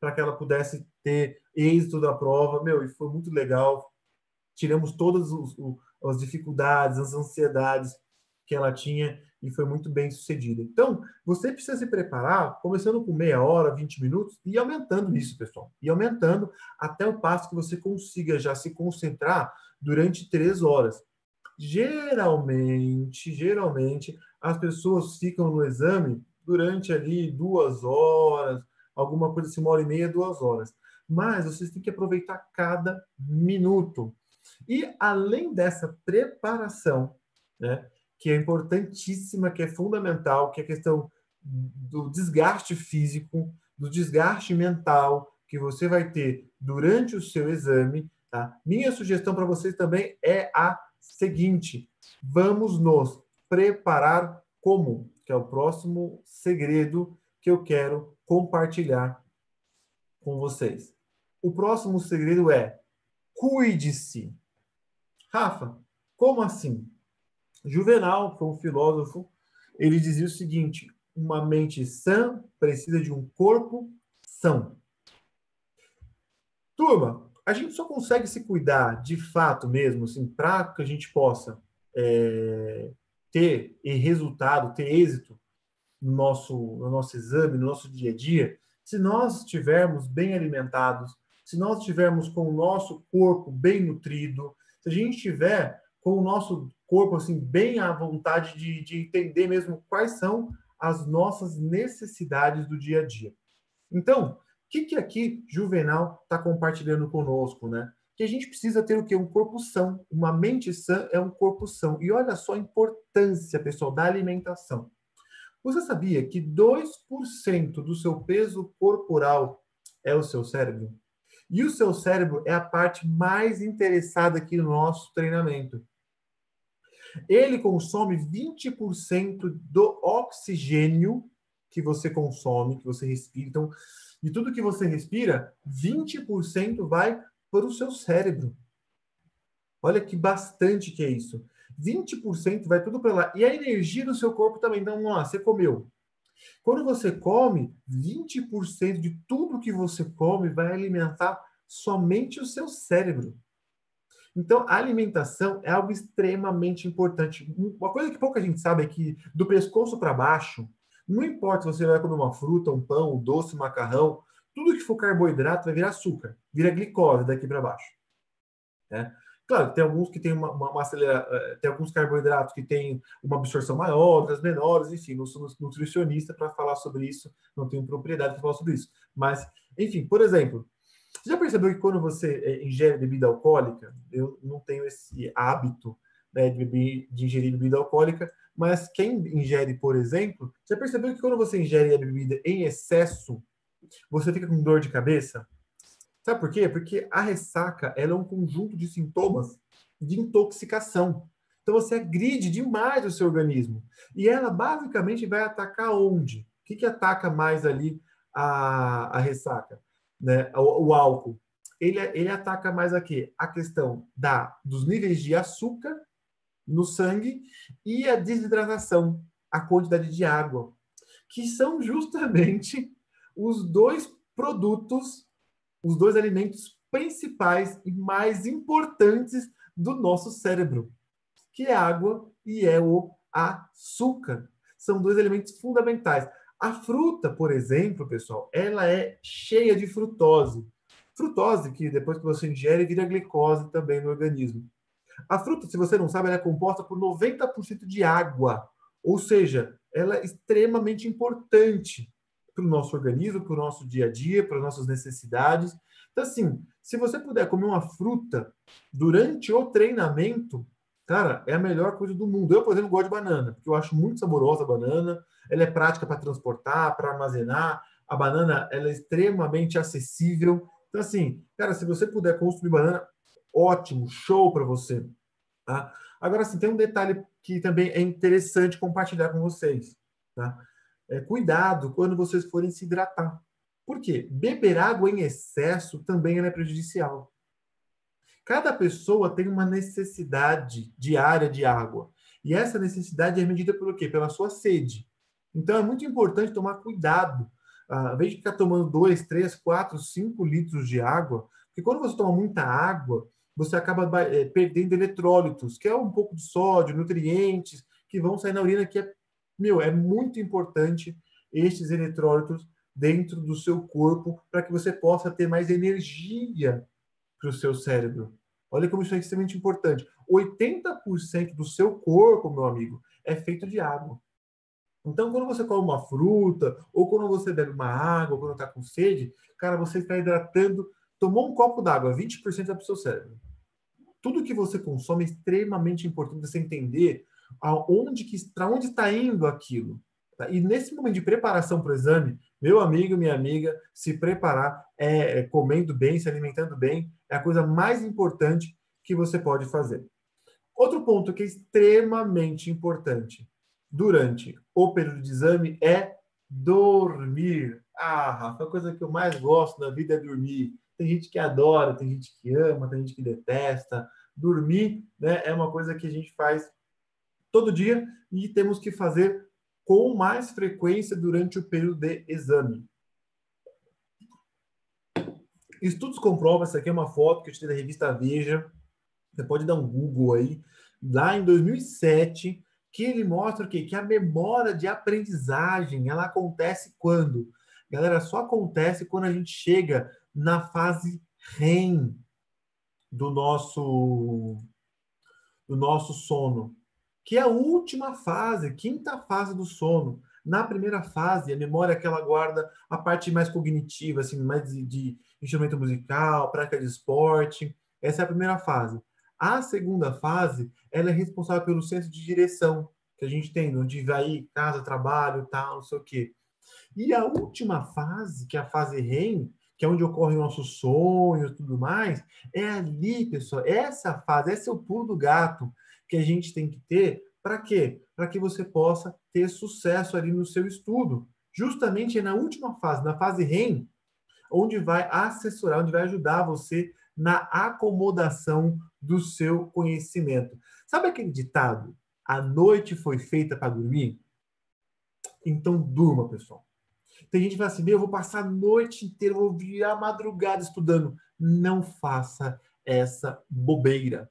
para que ela pudesse ter êxito da prova. Meu, e foi muito legal. Tiramos todas os, os, as dificuldades, as ansiedades que ela tinha e foi muito bem sucedida. Então, você precisa se preparar, começando com meia hora, vinte minutos, e aumentando isso, pessoal. E aumentando até o passo que você consiga já se concentrar durante três horas. Geralmente, geralmente, as pessoas ficam no exame durante ali duas horas, alguma coisa assim, uma hora e meia, duas horas. Mas vocês têm que aproveitar cada minuto. E além dessa preparação, né, que é importantíssima, que é fundamental, que é a questão do desgaste físico, do desgaste mental que você vai ter durante o seu exame, tá? Minha sugestão para vocês também é a seguinte: vamos nos preparar como? Que é o próximo segredo que eu quero compartilhar com vocês. O próximo segredo é: cuide-se. Rafa, como assim? Juvenal, foi um filósofo, ele dizia o seguinte: uma mente sã precisa de um corpo são. Turma, a gente só consegue se cuidar de fato mesmo, assim, para que a gente possa é, ter resultado, ter êxito no nosso, no nosso exame, no nosso dia a dia, se nós estivermos bem alimentados, se nós estivermos com o nosso corpo bem nutrido, se a gente estiver com o nosso corpo assim bem à vontade de, de entender mesmo quais são as nossas necessidades do dia a dia. Então, o que, que aqui Juvenal está compartilhando conosco, né? Que a gente precisa ter o quê? Um corpo são. Uma mente sã é um corpo são. E olha só a importância, pessoal, da alimentação. Você sabia que dois por cento do seu peso corporal é o seu cérebro? E o seu cérebro é a parte mais interessada aqui no nosso treinamento. Ele consome vinte por cento do oxigênio que você consome, que você respira. Então, de tudo que você respira, vinte por cento vai para o seu cérebro. Olha que bastante que é isso. vinte por cento vai tudo para lá. E a energia do seu corpo também. Então, vamos lá, você comeu. Quando você come, vinte por cento de tudo que você come vai alimentar somente o seu cérebro. Então, a alimentação é algo extremamente importante. Uma coisa que pouca gente sabe é que do pescoço para baixo, não importa se você vai comer uma fruta, um pão, um doce, um macarrão, tudo que for carboidrato vai virar açúcar, vira glicose daqui para baixo. Né? Claro, tem alguns que têm uma, uma, uma acelera... tem alguns carboidratos que têm uma absorção maior, outras menores, enfim, não sou nutricionista para falar sobre isso, não tenho propriedade para falar sobre isso. Mas, enfim, por exemplo, você já percebeu que quando você ingere bebida alcoólica, eu não tenho esse hábito, né, de, beber, de ingerir bebida alcoólica, mas quem ingere, por exemplo, já percebeu que quando você ingere a bebida em excesso, você fica com dor de cabeça? Sabe por quê? Porque a ressaca ela é um conjunto de sintomas de intoxicação. Então você agride demais o seu organismo. E ela basicamente vai atacar onde? O que, que ataca mais ali a, a ressaca? Né? O, o álcool. Ele, ele ataca mais aqui a questão da, dos níveis de açúcar no sangue e a desidratação, a quantidade de água, que são justamente os dois produtos, os dois alimentos principais e mais importantes do nosso cérebro, que é a água e é o açúcar. São dois elementos fundamentais. A fruta, por exemplo, pessoal, ela é cheia de frutose. Frutose que depois que você ingere vira glicose também no organismo. A fruta, se você não sabe, ela é composta por noventa por cento de água. Ou seja, ela é extremamente importante para o nosso organismo, para o nosso dia a dia, para as nossas necessidades. Então, assim, se você puder comer uma fruta durante o treinamento, cara, é a melhor coisa do mundo. Eu, por exemplo, gosto de banana, porque eu acho muito saborosa a banana. Ela é prática para transportar, para armazenar. A banana, ela é extremamente acessível. Então, assim, cara, se você puder consumir banana, ótimo, show para você. Tá? Agora, assim, tem um detalhe que também é interessante compartilhar com vocês. Tá? É, cuidado quando vocês forem se hidratar. Por quê? Beber água em excesso também é prejudicial. Cada pessoa tem uma necessidade diária de água. E essa necessidade é medida pelo quê? Pela sua sede. Então, é muito importante tomar cuidado. ao invés de ficar tomando dois, três, quatro, cinco litros de água, porque quando você toma muita água, você acaba é, perdendo eletrólitos, que é um pouco de sódio, nutrientes, que vão sair na urina, que é, meu, é muito importante estes eletrólitos dentro do seu corpo para que você possa ter mais energia para o seu cérebro. Olha como isso é extremamente importante. oitenta por cento do seu corpo, meu amigo, é feito de água. Então, quando você come uma fruta, ou quando você bebe uma água, ou quando está com sede, cara, você está hidratando. Tomou um copo d'água, vinte por cento é para o seu cérebro. Tudo que você consome é extremamente importante você entender aonde que, para onde está indo aquilo. Tá? E nesse momento de preparação para o exame, meu amigo, minha amiga, se preparar, é, é, comendo bem, se alimentando bem, é a coisa mais importante que você pode fazer. Outro ponto que é extremamente importante durante o período de exame é dormir. Ah, Rafa, a coisa que eu mais gosto na vida é dormir. Tem gente que adora, tem gente que ama, tem gente que detesta. Dormir, né, é uma coisa que a gente faz todo dia e temos que fazer com mais frequência durante o período de exame. Estudos comprovam, essa aqui é uma foto que eu tirei da revista Veja, você pode dar um Google aí, lá em dois mil e sete, que ele mostra o quê? Que a memória de aprendizagem, ela acontece quando? Galera, só acontece quando a gente chega na fase REM do nosso, do nosso sono, que é a última fase, quinta fase do sono. Na primeira fase, a memória é que ela guarda a parte mais cognitiva, assim, mais de, de instrumento musical, prática de esporte. Essa é a primeira fase. A segunda fase, ela é responsável pelo senso de direção que a gente tem, onde vai ir, casa, trabalho, tal, não sei o quê. E a última fase, que é a fase REM, que é onde ocorrem nossos sonhos e tudo mais, é ali, pessoal, essa fase, esse é o pulo do gato que a gente tem que ter. Para quê? Para que você possa ter sucesso ali no seu estudo. Justamente é na última fase, na fase REM, onde vai assessorar, onde vai ajudar você na acomodação do seu conhecimento. Sabe aquele ditado? A noite foi feita para dormir? Então durma, pessoal. Tem gente que fala assim, meu, eu vou passar a noite inteira, vou virar madrugada estudando. Não faça essa bobeira.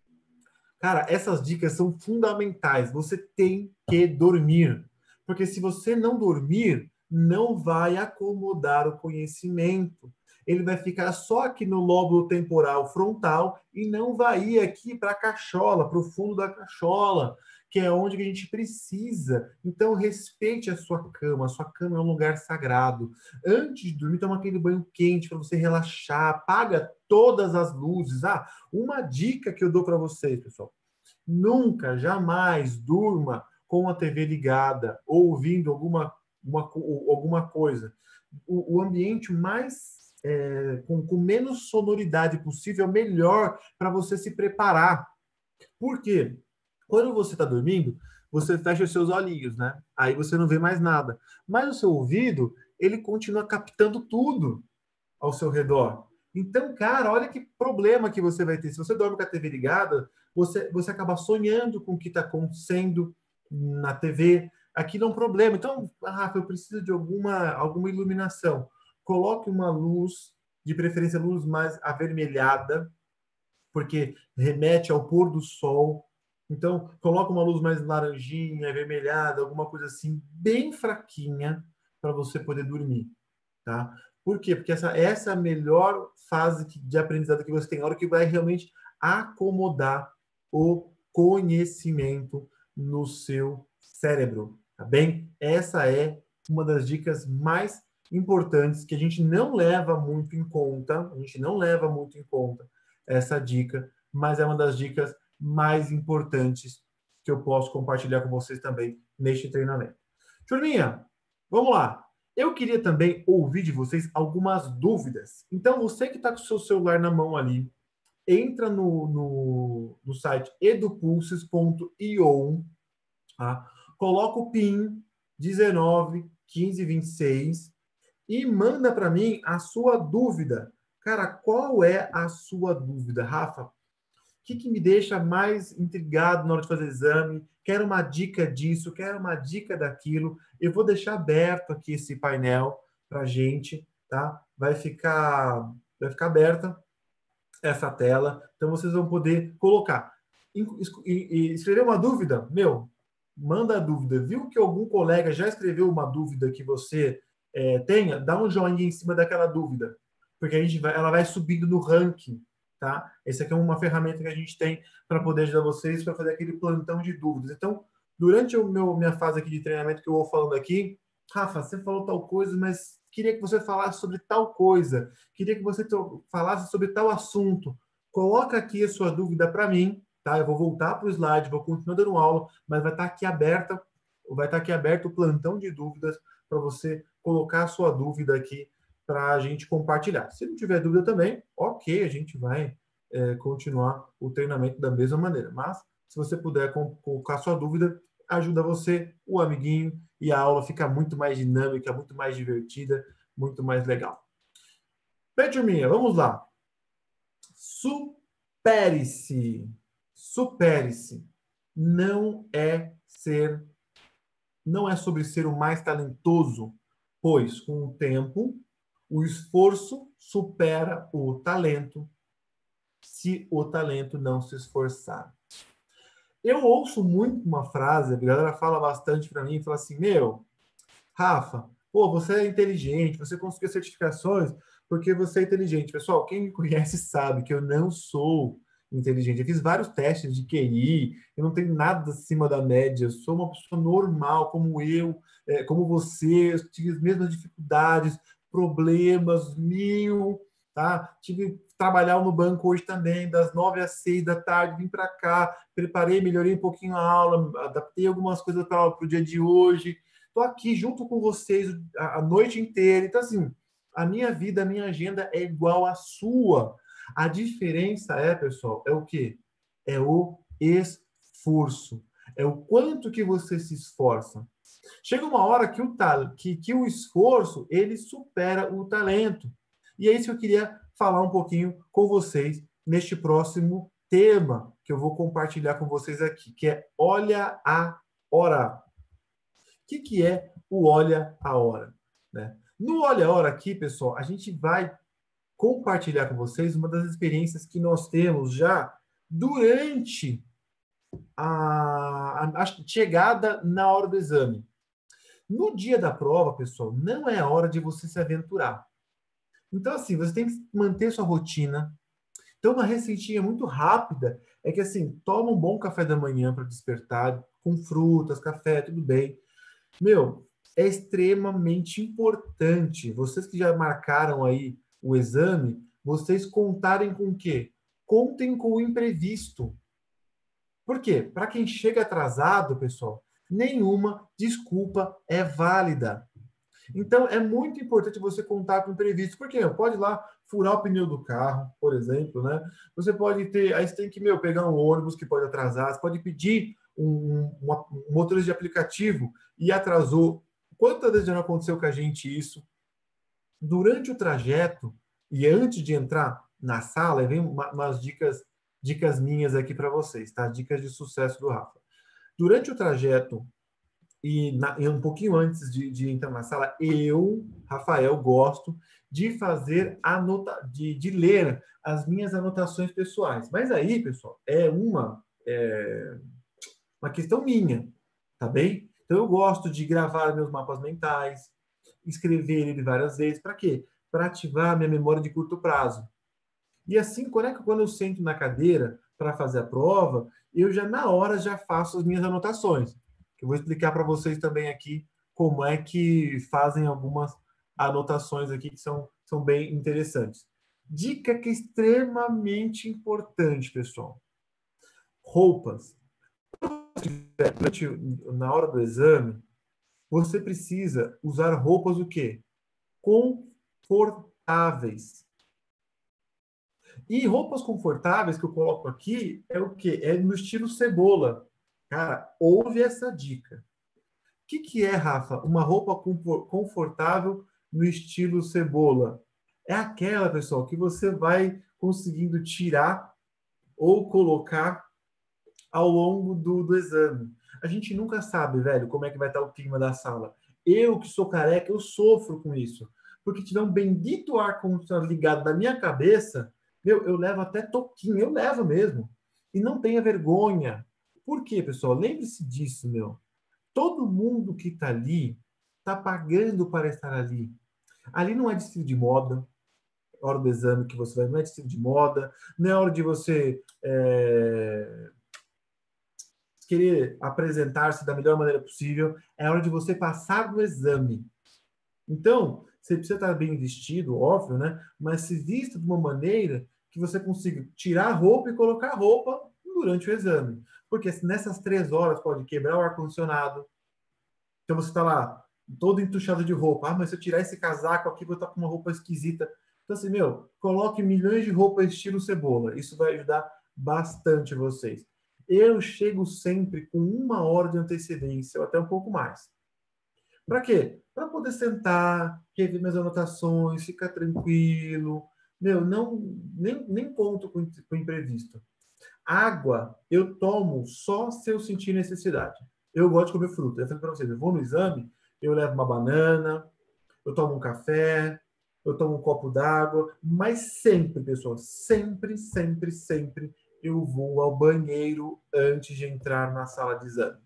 Cara, essas dicas são fundamentais. Você tem que dormir. Porque se você não dormir, não vai acomodar o conhecimento. Ele vai ficar só aqui no lóbulo temporal frontal e não vai ir aqui para a cachola, para o fundo da cachola, que é onde a gente precisa. Então, respeite a sua cama. A sua cama é um lugar sagrado. Antes de dormir, toma aquele banho quente para você relaxar. Apaga todas as luzes. Ah, uma dica que eu dou para vocês, pessoal. Nunca, jamais durma com a T V ligada ou ouvindo alguma, uma, alguma coisa. O, o ambiente mais é, com, com menos sonoridade possível, melhor para você se preparar. Por quê? Quando você está dormindo, você fecha os seus olhinhos, né? Aí você não vê mais nada. Mas o seu ouvido, ele continua captando tudo ao seu redor. Então, cara, olha que problema que você vai ter. Se você dorme com a T V ligada, você, você acaba sonhando com o que está acontecendo na T V. Aquilo é um problema. Então, Rafa, eu preciso de alguma, alguma iluminação. Coloque uma luz, de preferência luz mais avermelhada, porque remete ao pôr do sol. Então, coloca uma luz mais laranjinha, avermelhada, alguma coisa assim, bem fraquinha, para você poder dormir, tá? Por quê? Porque essa, essa é a melhor fase de aprendizado que você tem, a hora que vai realmente acomodar o conhecimento no seu cérebro, tá bem? Essa é uma das dicas mais importantes que a gente não leva muito em conta, a gente não leva muito em conta essa dica, mas é uma das dicas mais importantes que eu posso compartilhar com vocês também neste treinamento. Turminha, vamos lá. Eu queria também ouvir de vocês algumas dúvidas. Então, você que está com o seu celular na mão ali, entra no, no, no site edupulses ponto io, tá? Coloca o PIN dezenove quinze vinte e seis e manda para mim a sua dúvida. Cara, qual é a sua dúvida, Rafa? O que, que me deixa mais intrigado na hora de fazer exame? Quero uma dica disso, quero uma dica daquilo. Eu vou deixar aberto aqui esse painel para a gente, tá? Vai ficar, vai ficar aberta essa tela, então vocês vão poder colocar. E, e, e escrever uma dúvida, meu, manda a dúvida. Viu que algum colega já escreveu uma dúvida que você é, tenha? Dá um joinha em cima daquela dúvida, porque a gente vai, ela vai subindo no ranking, tá? Essa aqui é uma ferramenta que a gente tem para poder ajudar vocês para fazer aquele plantão de dúvidas. Então, durante o meu minha fase aqui de treinamento que eu vou falando aqui, Rafa, você falou tal coisa, mas queria que você falasse sobre tal coisa, queria que você falasse sobre tal assunto. Coloca aqui a sua dúvida para mim, tá? Eu vou voltar para o slide, vou continuar dando aula, mas vai estar aqui aberta, vai estar aqui aberto o plantão de dúvidas para você colocar a sua dúvida aqui para a gente compartilhar. Se não tiver dúvida também, ok, a gente vai é, continuar o treinamento da mesma maneira. Mas, se você puder colocar sua dúvida, ajuda você, o amiguinho, e a aula fica muito mais dinâmica, muito mais divertida, muito mais legal. Bem, turminha, vamos lá. Supere-se. Supere-se. Não é ser, não é sobre ser o mais talentoso, pois com o tempo, o esforço supera o talento, se o talento não se esforçar. Eu ouço muito uma frase, a galera fala bastante para mim, fala assim, meu, Rafa, pô, você é inteligente, você conseguiu certificações porque você é inteligente. Pessoal, quem me conhece sabe que eu não sou inteligente. Eu fiz vários testes de Q I, eu não tenho nada acima da média, eu sou uma pessoa normal, como eu, é, como você, eu tive as mesmas dificuldades, problemas, mil, tá? Tive que trabalhar no banco hoje também, das nove às seis da tarde, vim para cá, preparei, melhorei um pouquinho a aula, adaptei algumas coisas para o dia de hoje. Estou aqui junto com vocês a, a noite inteira. Então, assim, a minha vida, a minha agenda é igual à sua. A diferença é, pessoal, é o quê? É o esforço. É o quanto que você se esforça. Chega uma hora que o, tal, que, que o esforço, ele supera o talento. E é isso que eu queria falar um pouquinho com vocês neste próximo tema que eu vou compartilhar com vocês aqui, que é Olha a Hora. O que, que é o Olha a Hora? Né? No Olha a Hora aqui, pessoal, a gente vai compartilhar com vocês uma das experiências que nós temos já durante a, a, a chegada na hora do exame. No dia da prova, pessoal, não é a hora de você se aventurar. Então, assim, você tem que manter sua rotina. Então, uma receitinha muito rápida é que, assim, toma um bom café da manhã para despertar, com frutas, café, tudo bem. Meu, é extremamente importante. Vocês que já marcaram aí o exame, vocês contarem com o quê? Contem com o imprevisto. Por quê? Para quem chega atrasado, pessoal, nenhuma desculpa é válida. Então, é muito importante você contar com o imprevisto. Por quê? Pode ir lá furar o pneu do carro, por exemplo, né? Você pode ter... Aí você tem que, meu, pegar um ônibus que pode atrasar. Você pode pedir um, um, um motorista de aplicativo e atrasou. Quantas vezes já não aconteceu com a gente isso? Durante o trajeto e antes de entrar na sala, vem uma, umas dicas, dicas minhas aqui para vocês, tá? Dicas de sucesso do Rafa. Durante o trajeto e, na, e um pouquinho antes de, de entrar na sala, eu, Rafael, gosto de fazer anota, de, de ler as minhas anotações pessoais. Mas aí, pessoal, é uma, é, uma questão minha, tá bem? Então eu gosto de gravar meus mapas mentais, escrever ele várias vezes. Para quê? Para ativar a minha memória de curto prazo. E assim, quando, é que, quando eu sento na cadeira para fazer a prova, eu já na hora já faço as minhas anotações. Eu vou explicar para vocês também aqui como é que fazem algumas anotações aqui que são, são bem interessantes. Dica que é extremamente importante, pessoal. Roupas. Na hora do exame, você precisa usar roupas o quê? Confortáveis. E roupas confortáveis que eu coloco aqui é o quê? É no estilo cebola. Cara, ouve essa dica. O que, que é, Rafa? Uma roupa confortável no estilo cebola. É aquela, pessoal, que você vai conseguindo tirar ou colocar ao longo do, do exame. A gente nunca sabe, velho, como é que vai estar o clima da sala. Eu, que sou careca, eu sofro com isso. porque tiver um bendito ar-condicionado ligado na minha cabeça, meu, eu levo até toquinho, eu levo mesmo. E não tenha vergonha. Por quê, pessoal? Lembre-se disso, meu. Todo mundo que está ali está pagando para estar ali. Ali não é desfile de moda, hora do exame que você vai, não é desfile de moda, não é hora de você é, querer apresentar-se da melhor maneira possível, é hora de você passar no exame. Então, você precisa estar bem vestido, óbvio, né? Mas se vista de uma maneira que você consiga tirar a roupa e colocar a roupa durante o exame. Porque nessas três horas pode quebrar o ar-condicionado. Então você está lá, todo entuchado de roupa. Ah, mas se eu tirar esse casaco aqui, vou estar com uma roupa esquisita. Então, assim, meu, coloque milhões de roupas estilo cebola. Isso vai ajudar bastante vocês. Eu chego sempre com uma hora de antecedência, ou até um pouco mais. Para quê? Para poder sentar, rever minhas anotações, ficar tranquilo. Meu, não, nem, nem conto com, com imprevisto. Água eu tomo só se eu sentir necessidade. Eu gosto de comer fruta. Eu falei para vocês, eu vou no exame, eu levo uma banana, eu tomo um café, eu tomo um copo d'água, mas sempre, pessoal, sempre, sempre, sempre eu vou ao banheiro antes de entrar na sala de exame.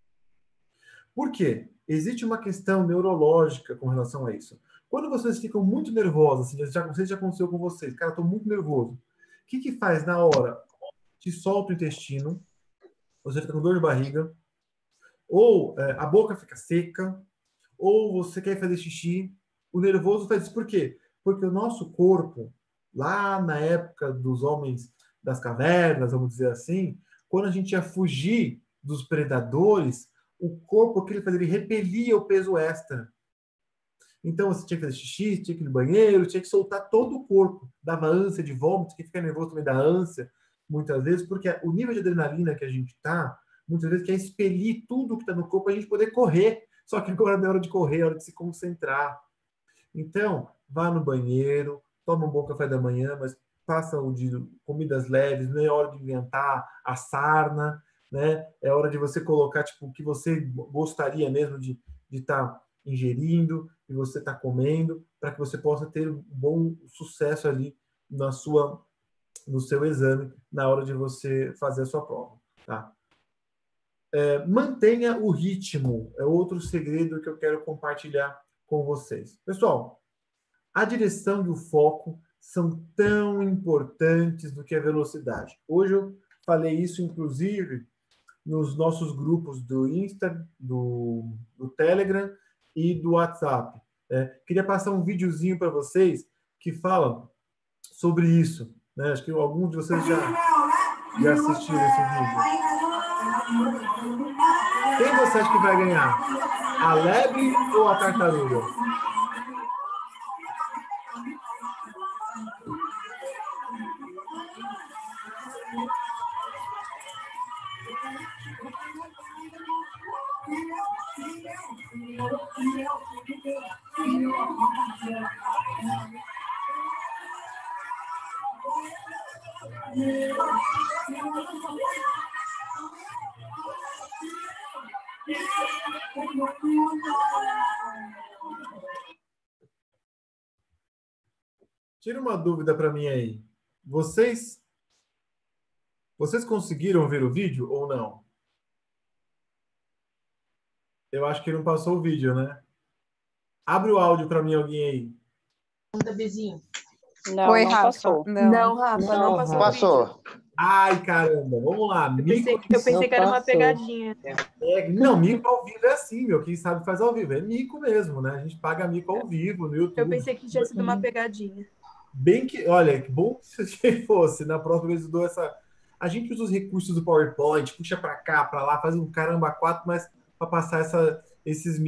Por quê? Existe uma questão neurológica com relação a isso. Quando vocês ficam muito nervosos, assim, já, não sei se já aconteceu com vocês, cara, eu tô muito nervoso. O que que faz na hora? Te solta o intestino, você fica com dor de barriga, ou é, a boca fica seca, ou você quer fazer xixi. O nervoso faz isso. Por quê? Porque o nosso corpo, lá na época dos homens das cavernas, vamos dizer assim, quando a gente ia fugir dos predadores, o corpo, o que ele fazia? Ele repelia o peso extra. Então você tinha que fazer xixi, tinha que ir no banheiro, tinha que soltar todo o corpo. Dava ânsia de vômito, quem fica nervoso também dá ânsia, muitas vezes, porque o nível de adrenalina que a gente tá, muitas vezes quer expelir tudo que está no corpo para a gente poder correr. Só que agora não é hora de correr, é hora de se concentrar. Então, vá no banheiro, toma um bom café da manhã, mas faça o de comidas leves, não é hora de inventar a sarna, né? É hora de você colocar tipo, o que você gostaria mesmo de estar tá ingerindo, e você está comendo, para que você possa ter um bom sucesso ali na sua, no seu exame, na hora de você fazer a sua prova. Tá? É, mantenha o ritmo, é outro segredo que eu quero compartilhar com vocês. Pessoal, a direção e o foco são tão importantes do que a velocidade. Hoje eu falei isso, inclusive, nos nossos grupos do Insta, do, do Telegram e do WhatsApp. É, queria passar um videozinho para vocês que fala sobre isso. Né? Acho que alguns de vocês já, já assistiram esse vídeo. Quem você acha que vai ganhar? A lebre ou a tartaruga? Tira uma dúvida para mim aí. Vocês, vocês conseguiram ver o vídeo ou não? Eu acho que não passou o vídeo, né? Abre o áudio para mim, alguém aí. Não, Oi, não Rafa. passou. Não. Não, Rafa, não, Não, passou. Rafa. o vídeo. Passou. Ai, caramba. Vamos lá. Eu pensei, Mico, eu pensei Não que era uma passou. pegadinha. é, não, mico ao vivo é assim, meu. Quem sabe faz ao vivo. É mico mesmo, né? A gente paga mico ao vivo no YouTube. Eu pensei que tinha sido uma pegadinha. Bem que, olha, que bom se fosse. Na próxima vez eu dou essa. A gente usa os recursos do PowerPoint, puxa para cá, para lá, faz um caramba quatro, mas para passar essa, esses